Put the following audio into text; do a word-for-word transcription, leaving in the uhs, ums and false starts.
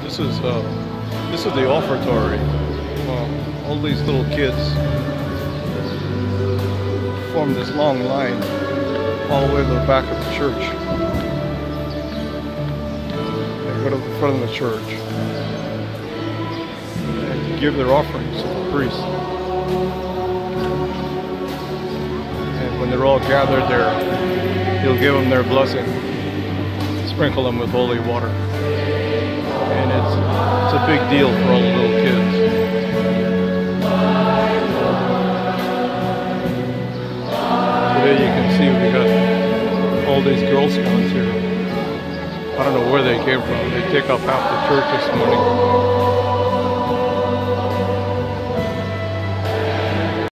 This is uh, this is the offertory. Uh, all these little kids form this long line all the way to the back of the church. They go to the front of the church and give their offerings to the priest. And when they're all gathered there, he'll give them their blessing, sprinkle them with holy water. And it's, it's a big deal for all the little kids. Today you can see we got all these Girl Scouts here. I don't know where they came from. They take up half the church this morning.